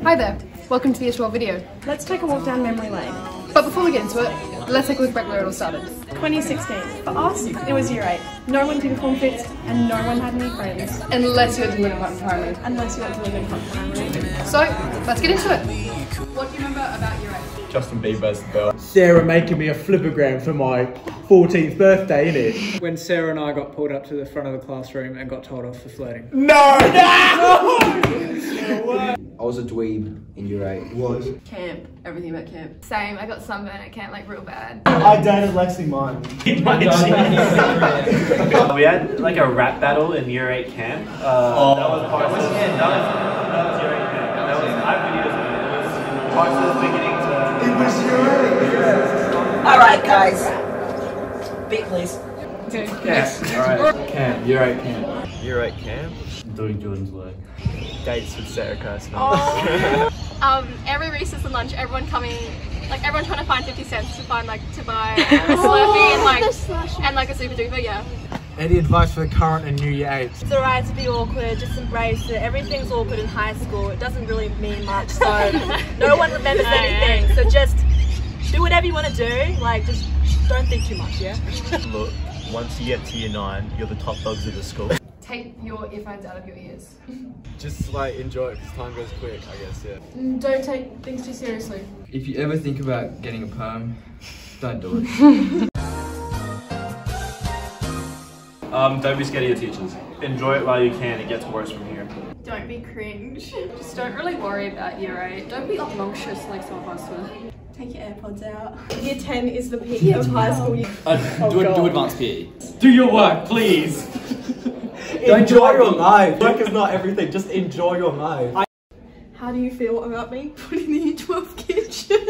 Hi there, welcome to the Ishwell video. Let's take a walk down memory lane. But before we get into it, let's take a look back where it all started. 2016. For us, it was year 8. No one did form fits and no one had any friends. Unless you went to William Cotton Primary. Unless you went to William Cotton Primary. So, let's get into it. What do you remember about year 8? Justin Bieber's belt. Sarah making me a flipagram for my 14th birthday, innit? When Sarah and I got pulled up to the front of the classroom and got told off for flirting. No! I was a dweeb in year 8. Was? Camp, everything about camp. Same, I got sunburn at camp, like real bad. I dated Lexi Martin. We had like a rap battle in year 8 camp. That was part of year 8 camp. That was, I have videos of it. It was parts of the beginning to... It was year 8, yeah. Alright guys, beat please. Okay. Yes. Alright. Camp, year 8 camp. Year 8 camp. Doing Jordan's work. Dates with Sarah Kirsten. Every recess and lunch, everyone coming, like everyone trying to find 50 cents to find to buy a Slurpee and like a Super Duper, yeah. Any advice for the current and new year 8s? It's alright to be awkward, just embrace it. Everything's awkward in high school, it doesn't really mean much, so no one remembers anything, so just do whatever you want to do, like just don't think too much, yeah? Look, once you get to year 9, you're the top dogs of the school. Take your earphones out of your ears. Just like enjoy it because time goes quick, I guess, yeah. Don't take things too seriously. If you ever think about getting a perm, don't do it. Don't be scared of your teachers. Enjoy it while you can, it gets worse from here. Don't be cringe. Just don't really worry about year 8. Don't be obnoxious like some of us were. Take your AirPods out. Year 10 is the peak of high school. Do advanced PE. Do your work, please. Enjoy your life. Work is not everything, just enjoy your life. How do you feel about me putting the year 12 kitchen?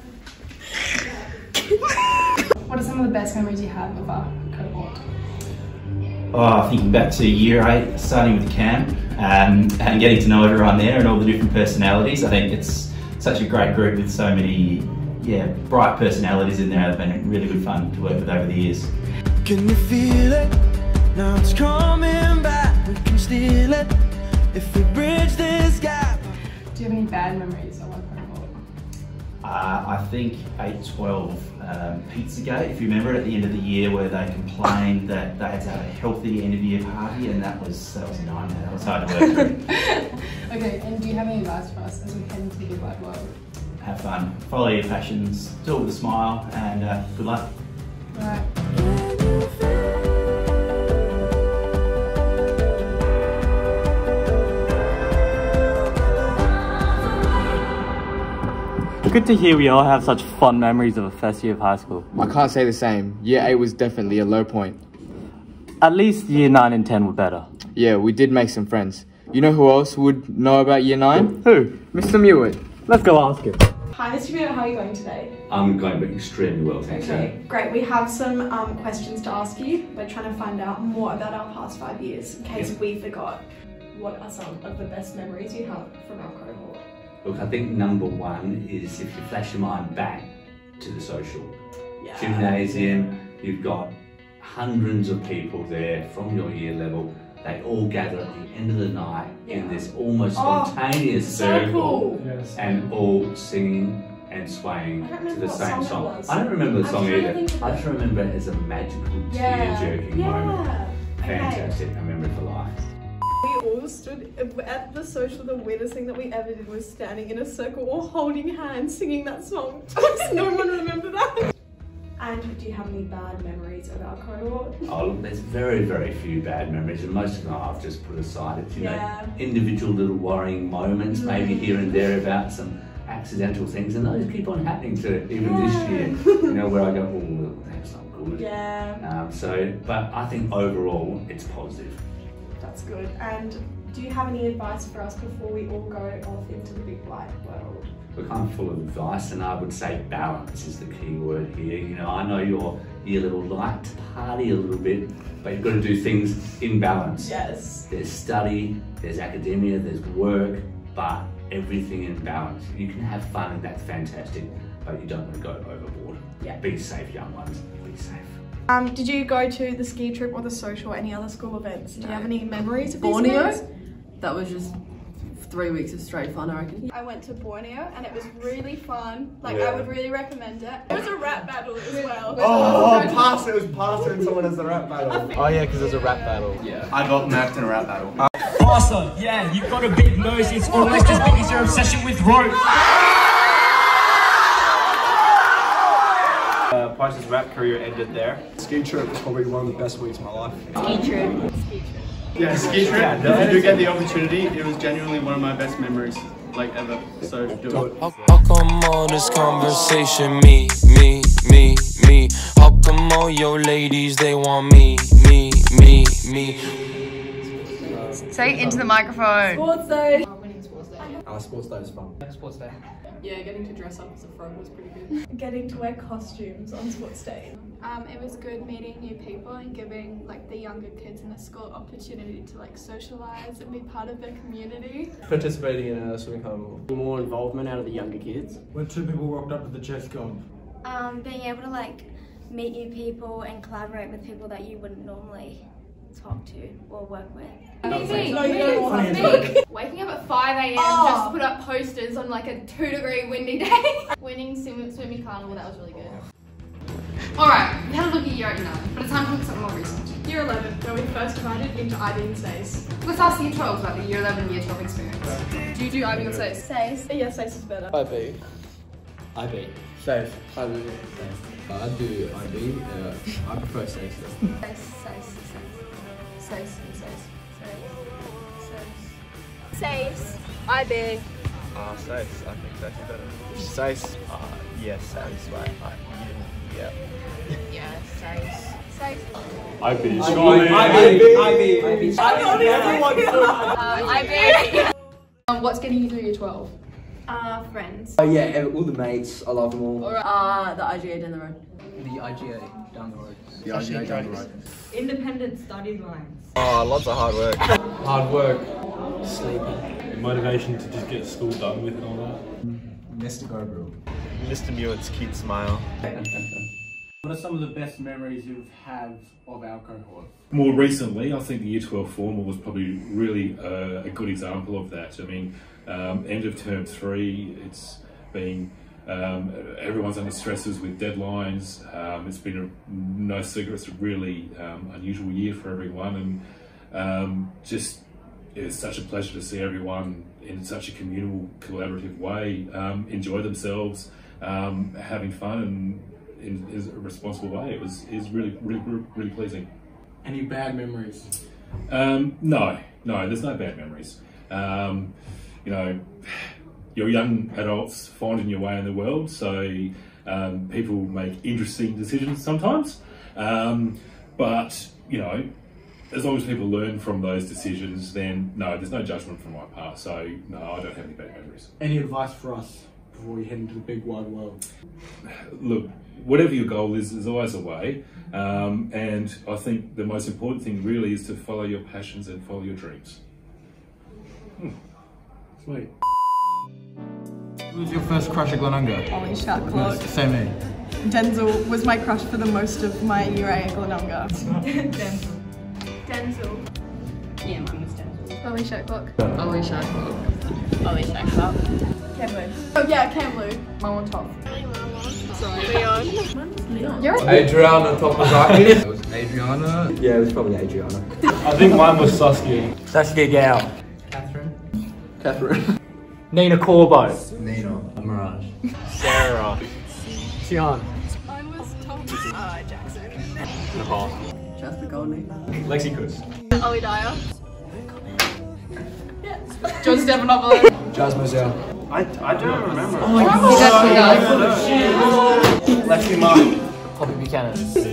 What are some of the best memories you have of our cohort? Oh, thinking back to year 8, starting with camp and getting to know everyone there and all the different personalities. I think it's such a great group with so many, bright personalities in there. It's been really good fun to work with over the years. Can you feel it? Now it's coming back, we can steal it if we bridge this gap. Do you have any bad memories of our cohort? I think 8-12 Pizzagate, if you remember at the end of the year where they complained that they had to have a healthy end of year party, and that was a nightmare. That was hard to work through. Okay, and do you have any advice for us as we head into the big wide world? Have fun, follow your passions, do it with a smile, and good luck. Alright. Good to hear we all have such fond memories of a first year of high school. I can't say the same. Year 8 was definitely a low point. At least year 9 and 10 were better. Yeah, we did make some friends. You know who else would know about year 9? Who? Mr. Mewett. Let's go ask him. Hi Mr. Mewett, how are you going today? I'm going extremely well, thanks. Okay, great. We have some questions to ask you. We're trying to find out more about our past 5 years in case we forgot. What are some of the best memories you have from our cohort? Look, I think number 1 is if you flash your mind back to the social. Gymnasium, you've got hundreds of people there from your year level. They all gather at the end of the night in this almost spontaneous circle and all singing and swaying to the same song. I don't remember the song either. I just remember it as a magical tear-jerking moment. Fantastic, I remember it for life. We all stood at the social. The weirdest thing that we ever did was standing in a circle all holding hands singing that song. Does no one remember that? And do you have any bad memories of our cohort? Oh, look, there's very, very few bad memories, and most of them I've just put aside. It's, you know, individual little worrying moments, maybe here and there about some accidental things, and those keep on happening to even this year. You know, where I go, oh, that's not good. But I think overall, it's positive. That's good. And do you have any advice for us before we all go off into the big wide world? Look, I'm full of advice, and I would say balance is the key word here. You know, I know your year level like to party a little bit, but you've got to do things in balance. Yes. There's study, there's academia, there's work, but everything in balance. You can have fun and that's fantastic, but you don't want to go overboard. Yeah. Be safe, young ones, be safe. Did you go to the ski trip or the social or any other school events? Do you have any memories of these Borneo? things? That was just 3 weeks of straight fun, I reckon. I went to Borneo and it was really fun. Like, I would really recommend it. It was a rap battle as well. Oh, pass! It was Pastor and someone as the rap battle. Oh yeah, because there's a rap battle. Yeah. I got mapped in a rap battle. Pastor, yeah, you've got a big nose. It's almost as big as your obsession with rope. Parsh's rap career ended there. Ski trip was probably one of the best weeks of my life. Ski trip. Yeah, ski trip. Yeah, if you do get the opportunity, it was genuinely one of my best memories, like ever. So do it. How come all this conversation, me? How come all your ladies, they want me? Say into the microphone. Sports day. Winning sports day. Sports day was fun. Sports day. Yeah, getting to dress up as a frog was pretty good. Getting to wear costumes on sports day. It was good meeting new people and giving like the younger kids in the school opportunity to like socialize and be part of their community. Participating in a swimming carnival. More involvement out of the younger kids. When 2 people rocked up to the chess comp. Being able to like meet new people and collaborate with people that you wouldn't normally talk to or work with. Waking up at 5 AM just to put up posters on like a 2-degree windy day. Winning swimming carnival, that was really good. Alright, we had a look at year 8 now, but it's time to look at something more recent. Year 11, when we first divided into IB and SAYS. Let's ask year 12 about the year 11 and year 12 experience. Do you do IB or SAYS? SAYS. Yeah, SAYS is better. IB. Safe. I do IB. I prefer SAYS. SAYS. IB. SAYS. I think that's better. SAYS. Yes, SAYS. Right. Yeah. Yeah, SAYS. SAYS. IB. What's getting you through year 12? Friends. Oh yeah, all the mates. I love them all. The IGA down the road. The IGA down the road. The IGA down the road. Independent study lines. Oh, lots of hard work. Hard work. Sleeping. Motivation to just get school done with and all that. Mr. Gabriel. Mr. Mewit's cute smile. What are some of the best memories you've had of our cohort? More recently, I think the Year 12 formal was probably really a good example of that. I mean, end of term 3, it's been, everyone's under stresses with deadlines. It's been no secret, it's a really unusual year for everyone, and just it's such a pleasure to see everyone in such a communal, collaborative way enjoy themselves, having fun and in a responsible way. It was really pleasing. Any bad memories? No, there's no bad memories. You know, you're young adults finding your way in the world, so people make interesting decisions sometimes. But you know, as long as people learn from those decisions, then no, there's no judgment from my part. So no, I don't have any bad memories. Any advice for us before we head into the big wide world? Look, whatever your goal is, there's always a way. And I think the most important thing really is to follow your passions and follow your dreams. Sweet. Who was your first crush at Glenunga? Ollie Sharklock. Same me. Denzel was my crush for the most of my year 8 at Glenunga. Denzel. Yeah, mine was Denzel. Ollie Sharklock. Ollie Sharklock. Ollie Sharklock. Kamlu. Oh yeah, Kamlu. Mine on top. Sorry. Leon. Leon. You're Adriana Topozaki. It was Adriana. Yeah, it was probably Adriana. I think mine was Saskia. Saskia Gao. Catherine. Nina Corbo. Nina. Mirage. Sarah. Sian. Mine was Tom. Jackson. Nicole. Jasper Goldney. Lexi Kuss. Ollie Dyer. John Stephanopoulos. Jazz Moselle. I don't remember. Oh, Lexi Martin. Poppy Buchanan.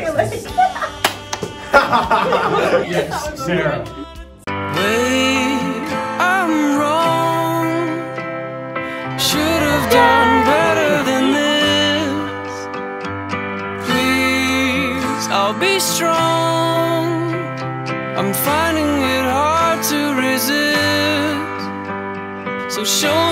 Yes, Sarah. Wait, I'm wrong. Should have done better than this. Please, I'll be strong. I'm finding it hard to resist. So show